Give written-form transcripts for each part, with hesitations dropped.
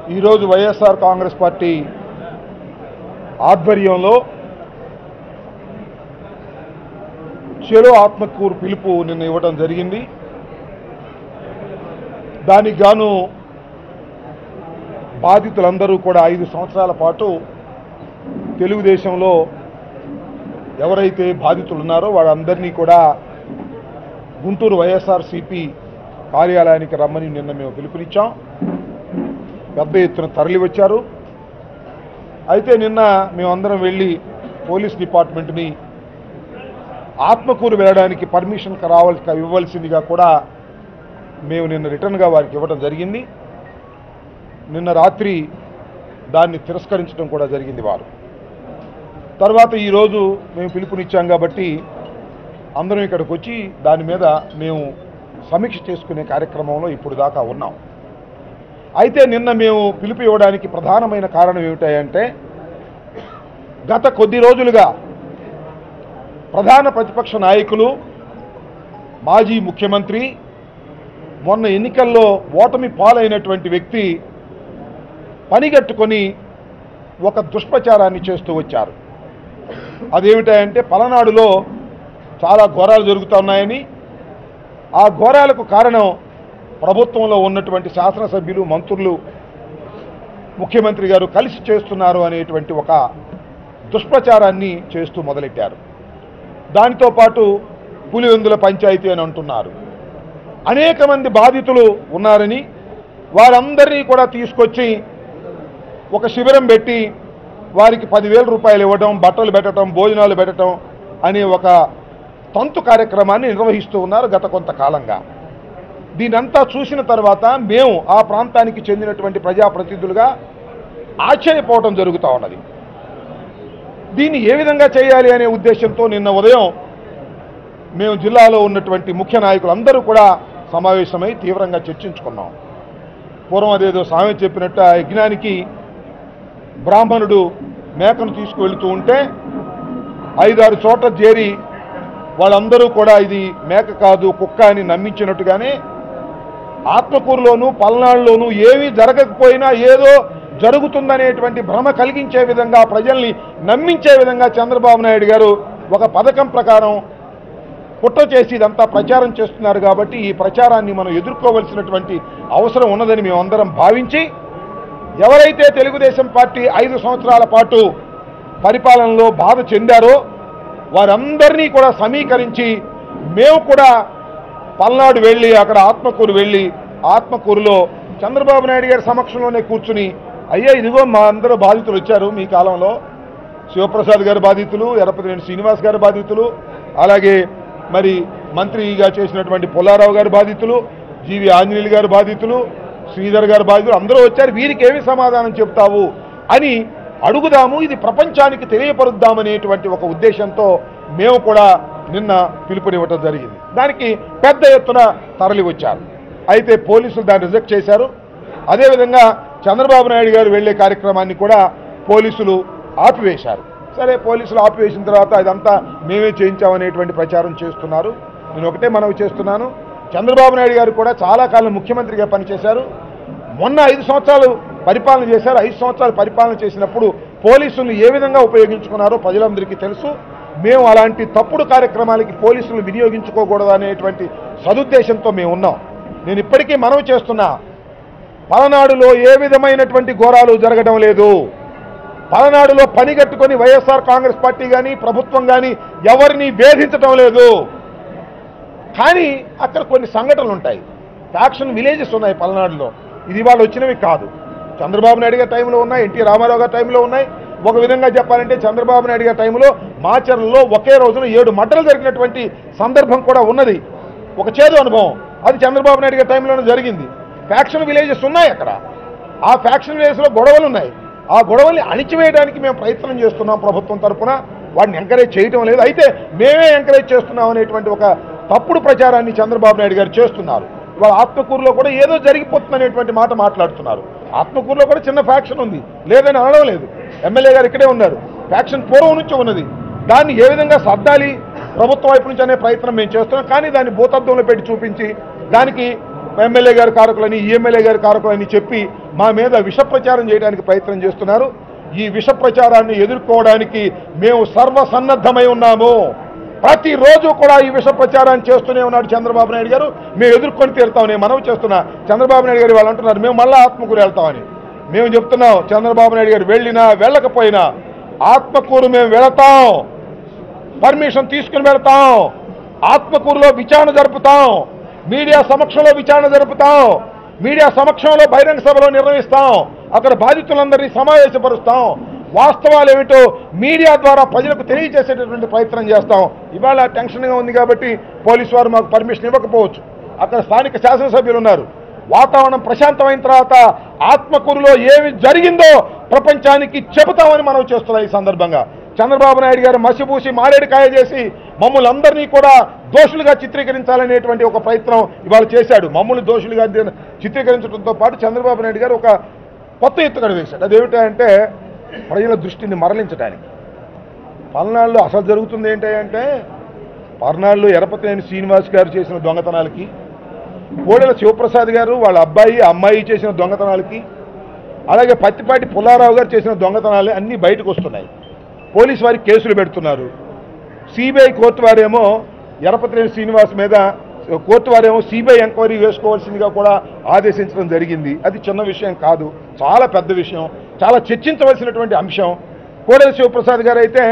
ఈరోజు వైఎస్ఆర్ కాంగ్రెస్ పార్టీ ఆధ్వర్యంలో చెలో ఆత్మకూరు పిలుపు నిన్న ఇవ్వడం జరిగింది. దానికి గాను బాధితులందరూ కూడా 5 సంవత్సరాల పాటు తెలుగుదేశంలో ఎవరైతే బాధితులు ఉన్నారో వాళ్ళందరినీ కూడా గుంటూరు వైఎస్ఆర్సీపీ కార్యాలయానికి రమ్మని నిన్న మేము పిలుపునిచ్చాం. పెద్ద ఎత్తున తరలి వచ్చారు. అయితే నిన్న మేమందరం వెళ్ళి పోలీస్ డిపార్ట్మెంట్ని ఆత్మకూరు వెళ్ళడానికి పర్మిషన్ ఇవ్వవలసిందిగా కూడా మేము నిన్న రిటర్న్గా వారికి ఇవ్వడం జరిగింది. నిన్న రాత్రి దాన్ని తిరస్కరించడం కూడా జరిగింది వారు. తర్వాత ఈరోజు మేము పిలుపునిచ్చాం కాబట్టి అందరం ఇక్కడికి వచ్చి దాని మీద మేము సమీక్ష చేసుకునే కార్యక్రమంలో ఇప్పుడు దాకా ఉన్నాం. అయితే నిన్న మేము పిలుపు ఇవ్వడానికి ప్రధానమైన కారణం ఏమిటంటే గత కొద్ది రోజులుగా ప్రధాన ప్రతిపక్ష నాయకులు, మాజీ ముఖ్యమంత్రి, మొన్న ఎన్నికల్లో ఓటమి పాలైనటువంటి వ్యక్తి పనిగట్టుకొని ఒక దుష్ప్రచారాన్ని చేస్తూ వచ్చారు. అదేమిటంటే పలనాడులో చాలా ఘోరాలు జరుగుతున్నాయని, ఆ ఘోరాలకు కారణం ప్రభుత్వంలో ఉన్నటువంటి శాసనసభ్యులు, మంత్రులు, ముఖ్యమంత్రి గారు కలిసి చేస్తున్నారు అనేటువంటి ఒక దుష్ప్రచారాన్ని చేస్తూ మొదలెట్టారు. దానితో పాటు పులివెందుల పంచాయతీ అని అంటున్నారు. అనేక మంది బాధితులు ఉన్నారని వారందరినీ కూడా తీసుకొచ్చి ఒక శిబిరం పెట్టి వారికి 10,000 రూపాయలు ఇవ్వడం, బట్టలు పెట్టడం, భోజనాలు పెట్టడం అనే ఒక తంతు కార్యక్రమాన్ని నిర్వహిస్తూ ఉన్నారు గత కొంతకాలంగా. దీనంతా చూసిన తర్వాత మేము ఆ ప్రాంతానికి చెందినటువంటి ప్రజాప్రతినిధులుగా ఆశ్చర్యపోవడం జరుగుతూ ఉన్నది. దీన్ని ఏ విధంగా చేయాలి అనే ఉద్దేశంతో నిన్న ఉదయం మేము జిల్లాలో ఉన్నటువంటి ముఖ్య నాయకులందరూ కూడా సమావేశమై తీవ్రంగా చర్చించుకున్నాం. పూర్వం అదేదో సామెత చెప్పినట్టు ఆ యజ్ఞానికి బ్రాహ్మణుడు మేకను తీసుకువెళుతూ ఉంటే 5-6 చోట్ల చేరి వాళ్ళందరూ కూడా ఇది మేక కాదు కుక్క అని నమ్మించినట్టుగానే ఆత్మకూరులోనూ పల్నాడులోనూ ఏమీ జరగకపోయినా ఏదో జరుగుతుందనేటువంటి భ్రమ కలిగించే విధంగా, ప్రజల్ని నమ్మించే విధంగా చంద్రబాబు నాయుడు గారు ఒక పథకం ప్రకారం కుట్ర చేసి ఇదంతా ప్రచారం చేస్తున్నారు. కాబట్టి ఈ ప్రచారాన్ని మనం ఎదుర్కోవలసినటువంటి అవసరం ఉన్నదని మేమందరం భావించి, ఎవరైతే తెలుగుదేశం పార్టీ 5 సంవత్సరాల పాటు పరిపాలనలో బాధ చెందారో వారందరినీ కూడా సమీకరించి మేము కూడా పల్నాడు వెళ్ళి అక్కడ ఆత్మకూరు వెళ్ళి ఆత్మకూరులో చంద్రబాబు నాయుడు గారి సమక్షంలోనే కూర్చుని, అయ్యా ఇదిగో మా అందరూ బాధితులు వచ్చారు, మీ కాలంలో శివప్రసాద్ గారు బాధితులు, ఎర్రపతినేని శ్రీనివాస్ గారు బాధితులు, అలాగే మరి మంత్రిగా చేసినటువంటి పుల్లారావు గారు బాధితులు, జీవి ఆంజనేయులు గారు బాధితులు, శ్రీధర్ గారు బాధితులు అందరూ వచ్చారు. వీరికి ఏమి సమాధానం చెప్తావు అని అడుగుదాము, ఇది ప్రపంచానికి తెలియపరుద్దామనేటువంటి ఒక ఉద్దేశంతో మేము కూడా నిన్న పిలుపునివ్వటం జరిగింది. దానికి పెద్ద ఎత్తున తరలి వచ్చారు. అయితే పోలీసులు దాన్ని రిజెక్ట్ చేశారు. అదేవిధంగా చంద్రబాబు నాయుడు గారు వెళ్లే కార్యక్రమాన్ని కూడా పోలీసులు ఆపివేశారు. సరే, పోలీసులు ఆపివేసిన తర్వాత ఇదంతా మేమే చేయించామనేటువంటి ప్రచారం చేస్తున్నారు. నేను ఒకటే మనవి చేస్తున్నాను, చంద్రబాబు నాయుడు గారు కూడా చాలా కాలం ముఖ్యమంత్రిగా పనిచేశారు. మొన్న 5 సంవత్సరాలు పరిపాలన చేశారు. 5 సంవత్సరాలు పరిపాలన చేసినప్పుడు పోలీసులను ఏ విధంగా ఉపయోగించుకున్నారో ప్రజలందరికీ తెలుసు. మేము అలాంటి తప్పుడు కార్యక్రమాలకి పోలీసులు వినియోగించుకోకూడదు అనేటువంటి సదుద్దేశంతో మేము ఉన్నాం. నేను ఇప్పటికీ మనవి చేస్తున్నా, పలనాడులో ఏ విధమైనటువంటి ఘోరాలు జరగడం లేదు. పలనాడులో పనిగట్టుకొని వైఎస్ఆర్ కాంగ్రెస్ పార్టీ కానీ ప్రభుత్వం కానీ ఎవరిని వేధించడం లేదు. కానీ అక్కడ కొన్ని సంఘటనలు ఉంటాయి, ఫ్యాక్షన్ విలేజెస్ ఉన్నాయి పలనాడులో. ఇది వాళ్ళు వచ్చినవి కాదు, చంద్రబాబు నాయుడు గారి టైంలో ఉన్నాయి, ఎన్టీ రామారావు గారి టైంలో ఉన్నాయి. ఒక విధంగా చెప్పాలంటే చంద్రబాబు నాయుడు గారి టైంలో మాచర్లలో ఒకే రోజున 7 మర్డర్లు జరిగినటువంటి సందర్భం కూడా ఉన్నది. ఒక చేదు అనుభవం అది చంద్రబాబు నాయుడు గారి టైంలోనే జరిగింది. ఫ్యాక్షన్ విలేజెస్ ఉన్నాయి అక్కడ. ఆ ఫ్యాక్షన్ విలేజెస్లో గొడవలు ఉన్నాయి. ఆ గొడవల్ని అణిచివేయడానికి మేము ప్రయత్నం చేస్తున్నాం ప్రభుత్వం తరఫున. వాడిని ఎంకరేజ్ చేయటం లేదు, అయితే మేమే ఎంకరేజ్ చేస్తున్నాం అనేటువంటి ఒక తప్పుడు ప్రచారాన్ని చంద్రబాబు నాయుడు గారు చేస్తున్నారు. ఇవాళ ఆత్మకూరులో కూడా ఏదో జరిగిపోతుందనేటువంటి మాట మాట్లాడుతున్నారు. ఆత్మకూరులో కూడా చిన్న ఫ్యాక్షన్ ఉంది, లేదని అనడం లేదు. ఎమ్మెల్యే గారు ఇక్కడే ఉన్నారు. ఫ్యాక్షన్ పూర్వం నుంచి ఉన్నది. దాన్ని ఏ విధంగా సర్దాలి ప్రభుత్వం వైపు నుంచి అనే ప్రయత్నం మేము చేస్తున్నాం. కానీ దాన్ని భూతత్వంలో పెట్టి చూపించి దానికి ఎమ్మెల్యే గారి కారకులని, ఈ ఎమ్మెల్యే గారి కారకులని చెప్పి మా మీద విష ప్రచారం చేయడానికి ప్రయత్నం చేస్తున్నారు. ఈ విష ప్రచారాన్ని ఎదుర్కోవడానికి మేము సర్వసన్నద్ధమై ఉన్నాము. ప్రతిరోజు కూడా ఈ విష ప్రచారాన్ని చేస్తూనే ఉన్నాడు చంద్రబాబు నాయుడు గారు. మేము ఎదుర్కొని తీరుతామని మనవి చేస్తున్నా. చంద్రబాబు నాయుడు గారు వాళ్ళు అంటున్నారు మేము మళ్ళీ ఆత్మకూరు వెళ్తామని. మేము చెప్తున్నాం చంద్రబాబు నాయుడు గారు వెళ్ళినా వెళ్ళకపోయినా ఆత్మకూరు మేము వెళతాం, పర్మిషన్ తీసుకుని వెళతాం, ఆత్మకూరులో విచారణ జరుపుతాం, మీడియా సమక్షంలో విచారణ జరుపుతాం, మీడియా సమక్షంలో బహిరంగ సభలో నిర్వహిస్తాం, అక్కడ బాధితులందరినీ సమావేశపరుస్తాం, వాస్తవాలు ఏమిటో మీడియా ద్వారా ప్రజలకు తెలియజేసేటటువంటి ప్రయత్నం చేస్తాం. ఇవాళ టెన్షన్గా ఉంది కాబట్టి పోలీసు వారు మాకు పర్మిషన్ ఇవ్వకపోవచ్చు. అక్కడ స్థానిక శాసనసభ్యులు ఉన్నారు. వాతావరణం ప్రశాంతమైన తర్వాత ఆత్మకూరులో ఏమి జరిగిందో ప్రపంచానికి చెబుతామని మనం చేస్తున్నాం. ఈ సందర్భంగా చంద్రబాబు నాయుడు గారు మసిపూసి మారేడుకాయ చేసి మమ్మల్ని అందరినీ కూడా దోషులుగా చిత్రీకరించాలనేటువంటి ఒక ప్రయత్నం ఇవాళ చేశాడు. మమ్మల్ని దోషులుగా చిత్రీకరించడంతో పాటు చంద్రబాబు నాయుడు గారు ఒక కొత్త ఎత్తుగడ వేశాడు. అదేమిటంటే ప్రజల దృష్టిని మరలించడానికి. పల్నాడులో అసలు జరుగుతుంది ఏంటంటే పల్నాడులో ఎరపతినేని శ్రీనివాస్ గారు చేసిన దొంగతనాలకి, కోడెల శివప్రసాద్ గారు వాళ్ళ అబ్బాయి అమ్మాయి చేసిన దొంగతనాలకి, అలాగే పత్తిపాటి పుల్లారావు గారు చేసిన దొంగతనాలు అన్నీ బయటకు వస్తున్నాయి. పోలీసు వారికి కేసులు పెడుతున్నారు. సిబిఐ కోర్టు వారేమో ఎరపతినేని శ్రీనివాస్ మీద కోర్టు వారేమో సిబిఐ ఎంక్వైరీ వేసుకోవాల్సిందిగా కూడా ఆదేశించడం జరిగింది. అది చిన్న విషయం కాదు, చాలా పెద్ద విషయం, చాలా చర్చించవలసినటువంటి అంశం. కోడెల శివప్రసాద్ గారు అయితే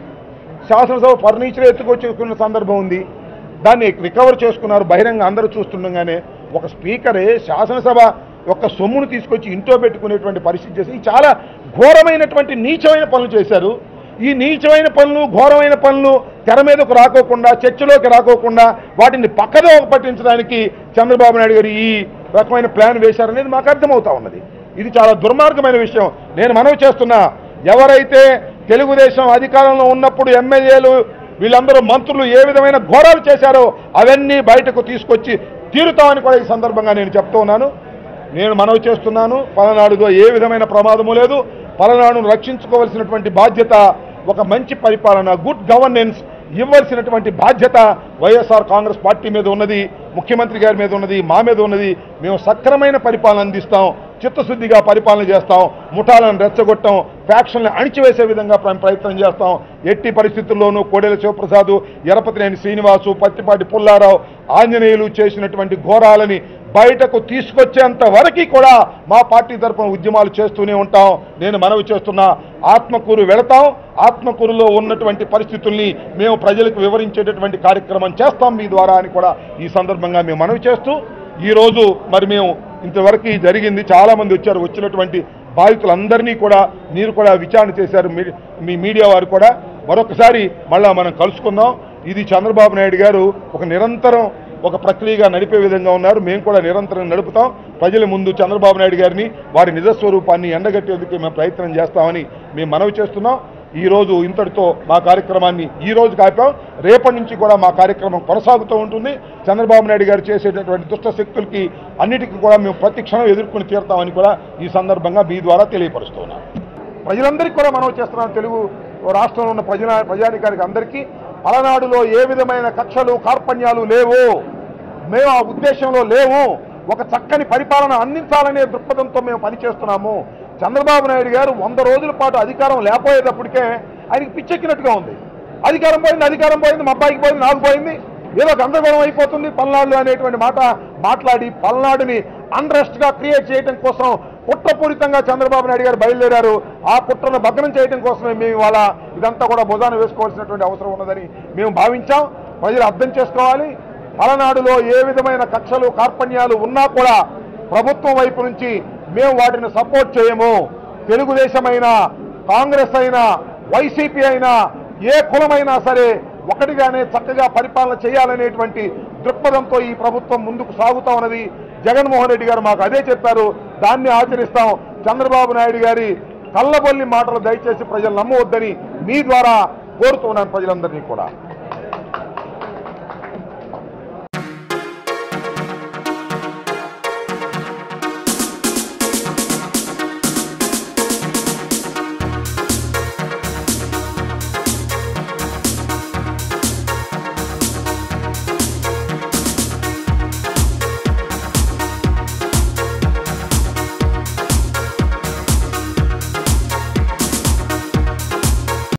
శాసనసభ ఫర్నిచర్ ఎత్తుకొచ్చుకున్న సందర్భం ఉంది. దాన్ని రికవర్ చేసుకున్నారు. బహిరంగ అందరూ చూస్తుండగానే ఒక స్పీకరే శాసనసభ యొక్క సొమ్మును తీసుకొచ్చి ఇంట్లో పెట్టుకునేటువంటి పరిస్థితి చేసి చాలా ఘోరమైనటువంటి నీచమైన పనులు చేశారు. ఈ నీచమైన పనులు, ఘోరమైన పనులు తెర మీదకు రాకోకుండా, చర్చలోకి రాకోకుండా వాటిని పక్కదో పట్టించడానికి చంద్రబాబు నాయుడు గారు ఈ రకమైన ప్లాన్ వేశారనేది మాకు అర్థమవుతా ఉన్నది. ఇది చాలా దుర్మార్గమైన విషయం. నేను మనవి చేస్తున్నా, ఎవరైతే తెలుగుదేశం అధికారంలో ఉన్నప్పుడు ఎమ్మెల్యేలు వీళ్ళందరూ మంత్రులు ఏ విధమైన ఘోరాలు చేశారో అవన్నీ బయటకు తీసుకొచ్చి తీరుతామని కూడా ఈ సందర్భంగా నేను చెప్తూ ఉన్నాను. నేను మనవి చేస్తున్నాను, పలనాడులో ఏ విధమైన ప్రమాదము లేదు. పలనాడును రక్షించుకోవాల్సినటువంటి బాధ్యత, ఒక మంచి పరిపాలన, గుడ్ గవర్నెన్స్ ఇవ్వాల్సినటువంటి బాధ్యత వైఎస్ఆర్ కాంగ్రెస్ పార్టీ మీద ఉన్నది, ముఖ్యమంత్రి గారి మీద ఉన్నది, మా మీద ఉన్నది. మేము సక్రమైన పరిపాలన అందిస్తాం, చిత్తశుద్ధిగా పరిపాలన చేస్తాం, ముఠాలను రెచ్చగొట్టం, ఫ్యాక్షన్లను అణిచివేసే విధంగా ప్రయత్నం చేస్తాం. ఎట్టి పరిస్థితుల్లోనూ కోడెల శివప్రసాద్, ఎరపతినేని శ్రీనివాసు, పత్తిపాటి పుల్లారావు, ఆంజనేయులు చేసినటువంటి ఘోరాలని బయటకు తీసుకొచ్చేంత వరకు కూడా మా పార్టీ తరఫున ఉద్యమాలు చేస్తూనే ఉంటాం. నేను మనవి చేస్తున్నా, ఆత్మకూరు వెళతాం, ఆత్మకూరులో ఉన్నటువంటి పరిస్థితుల్ని మేము ప్రజలకు వివరించేటటువంటి కార్యక్రమం చేస్తాం మీ ద్వారా అని కూడా ఈ సందర్భంగా మేము మనవి చేస్తూ, ఈరోజు మరి మేము ఇంతవరకు జరిగింది, చాలామంది వచ్చారు. వచ్చినటువంటి బాధితులందరినీ కూడా మీరు కూడా విచారణ చేశారు, మీ మీడియా వారు కూడా. మరొకసారి మళ్ళా మనం కలుసుకుందాం. ఇది చంద్రబాబు నాయుడు గారు ఒక నిరంతరం ఒక ప్రక్రియగా నడిపే విధంగా ఉన్నారు. మేము కూడా నిరంతరం నడుపుతాం. ప్రజల ముందు చంద్రబాబు నాయుడు గారిని, వారి నిజస్వరూపాన్ని ఎండగట్టేందుకు మేము ప్రయత్నం చేస్తామని మేము మనవి చేస్తున్నాం. ఈరోజు ఇంతటితో మా కార్యక్రమాన్ని ఈరోజు కాపాం. రేపటి నుంచి కూడా మా కార్యక్రమం కొనసాగుతూ ఉంటుంది. చంద్రబాబు నాయుడు గారు చేసేటటువంటి దుష్ట శక్తులకి అన్నిటికీ కూడా మేము ప్రతి క్షణం ఎదుర్కొని తీరుతామని కూడా ఈ సందర్భంగా మీ ద్వారా తెలియపరుస్తున్నాం. ప్రజలందరికీ కూడా మనవి చేస్తున్నాం, తెలుగు రాష్ట్రంలో ఉన్న ప్రజానికానికి అందరికీ పలనాడులో ఏ విధమైన కక్షలు, కార్పణ్యాలు లేవు. మేము ఆ ఉద్దేశంలో లేవు. ఒక చక్కని పరిపాలన అందించాలనే దృక్పథంతో మేము పనిచేస్తున్నాము. చంద్రబాబు నాయుడు గారు 100 రోజుల పాటు అధికారం లేకపోయేటప్పటికే ఆయనకి పిచ్చెక్కినట్టుగా ఉంది. అధికారం పోయింది, మా అబ్బాయికి పోయింది, నాకు పోయింది, ఏదో గందరగోళం అయిపోతుంది పల్నాడు అనేటువంటి మాట మాట్లాడి పల్నాడుని అన్రెస్ట్గా క్రియేట్ చేయడం కోసం కుట్రపూరితంగా చంద్రబాబు నాయుడు గారు బయలుదేరారు. ఆ కుట్రను భగ్నం చేయడం కోసమే మేము ఇవాళ ఇదంతా కూడా భుజాన వేసుకోవాల్సినటువంటి అవసరం ఉన్నదని మేము భావించాం. ప్రజలు అర్థం చేసుకోవాలి. పలనాడులో ఏ విధమైన కక్షలు, కార్పణ్యాలు ఉన్నా కూడా ప్రభుత్వం వైపు నుంచి మేము వాటిని సపోర్ట్ చేయము. తెలుగుదేశం అయినా, కాంగ్రెస్ అయినా, వైసీపీ అయినా, ఏ కులమైనా సరే ఒకటిగానే చక్కగా పరిపాలన చేయాలనేటువంటి దృక్పథంతో ఈ ప్రభుత్వం ముందుకు సాగుతా ఉన్నది. జగన్మోహన్ రెడ్డి గారు మాకు అదే చెప్పారు, దాన్ని ఆచరిస్తాం. చంద్రబాబు నాయుడు గారి కళ్ళబొల్లి మాటలు దయచేసి ప్రజలు నమ్మవద్దని మీ ద్వారా కోరుతున్నాను ప్రజలందరినీ కూడా.